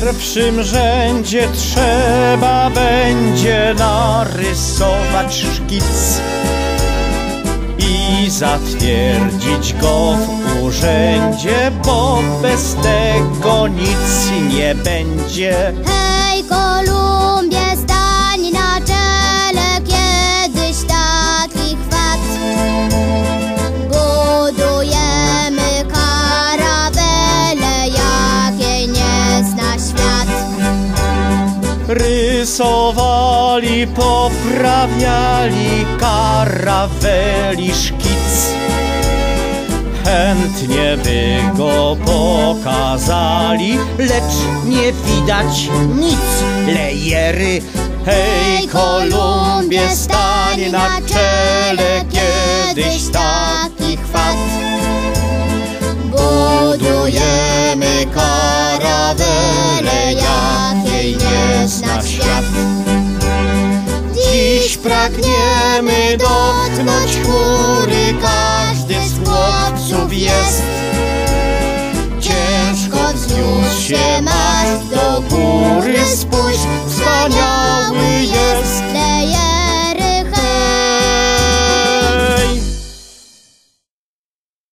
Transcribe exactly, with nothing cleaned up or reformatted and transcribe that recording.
pierwszym rzędzie trzeba będzie narysować szkic i zatwierdzić go w urzędzie, bo bez tego nic nie będzie. Hej, Kolumbie, stań na czele kiedyś takich wad. Budujemy karawelę, jakiej nie zna świat. Rysowali, poprawiali karaweli szkic, chętnie by go pokazali, lecz nie widać nic, lejery. Hej, Kolumbie, stań na czele kiedyś takich wad. Budujemy karawelę, jakiej nie zna świat. Dziś pragniemy dotknąć chmury, każdy z chłopców jest. Ciężko wzniósł się